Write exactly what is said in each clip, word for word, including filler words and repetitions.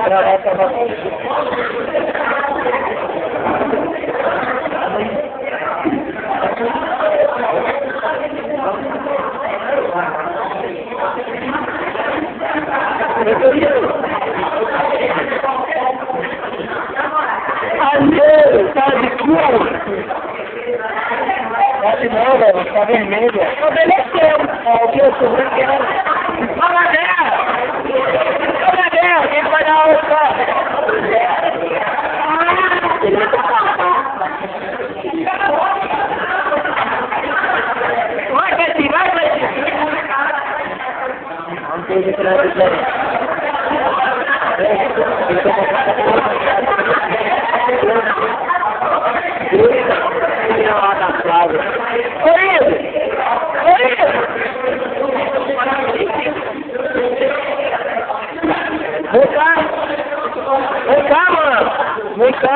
Aê, tá de cor! Tá de novo, tá vermelha. Obedeceu. É o que eu sou branqueiro. Fala, Débora! Fala, Débora! Quem vai dar outra? Vai, Betty, vai, Betty! Vamos ter que tirar isso aí. Vem cá! Vem cá, mano! Vem cá!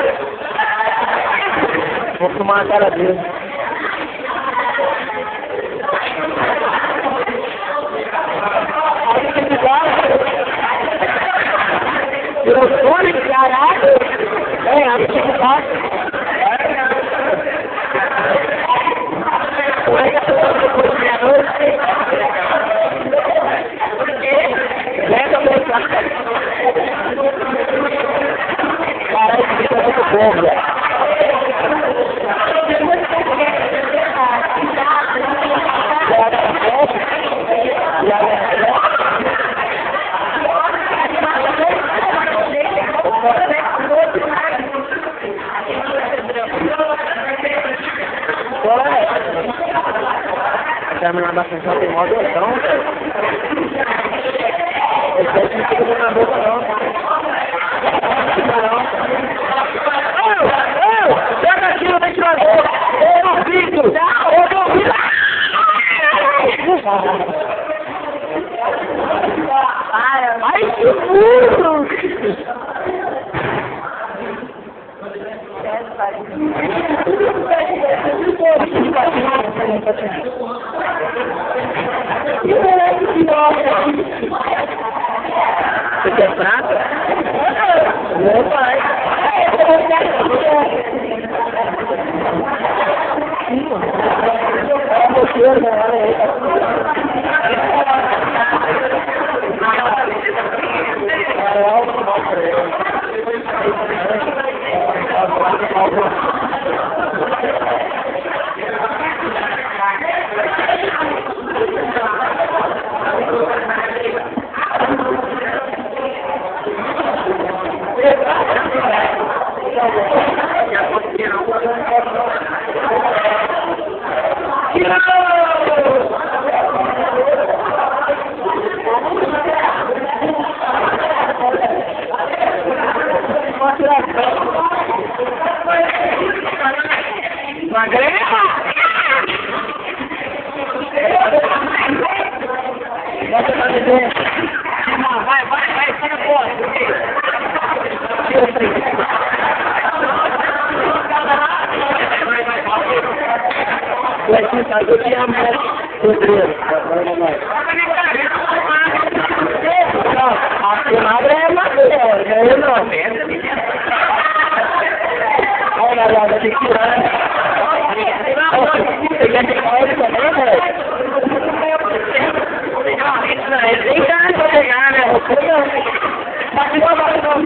Vou filmar a cara dele. Aí que tirou fone, caralho! É, abre que tá. Como é que você tá depois de meia-noite? Leva pra cá. Caralho, isso é muito bom, velho. A câmera da ascensão tem modo então, velho. Esse aqui não fica na boca não. Não. Ô, ô, pega aqui no ventilador. Ô, no vidro. Ô, no vidro. Ai, que burro. Você quer prata? Meu pai. Magrela! Vai, vai, vai, sai na porta. Vai, vai, vai. Eu te amo, a magra é magrela, eu não. Olha, olha, tem que tirar. Você quer ter coisa também, velho? Eles nem querem pra pegar, né? Você não. Bate não, bate não.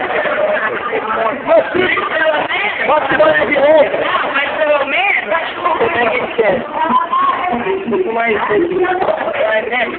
Você, bate não é direito. Não, mas pelo menos, cachorro. Como é que ele quer? Muito mais. É, né?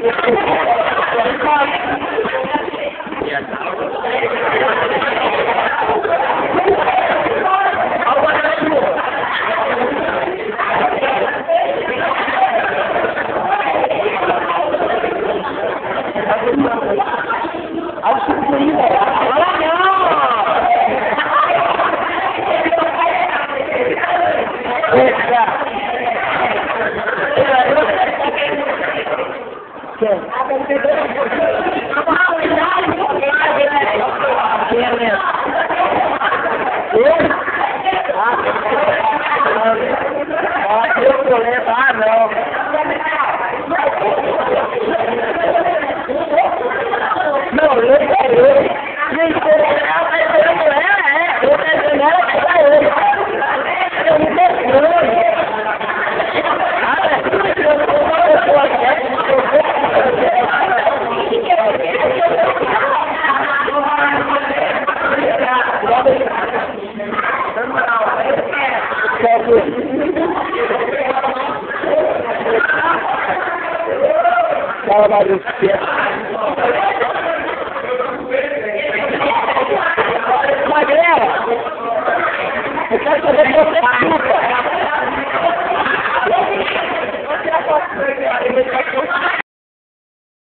Não, eu do céu. Magrela, eu quero saber se você chupa.